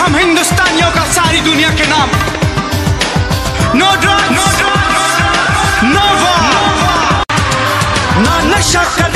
हम हिंदुस्तानियों का सारी दुनिया के नाम। नो ड्रग्स, नो वॉर, ना नशा।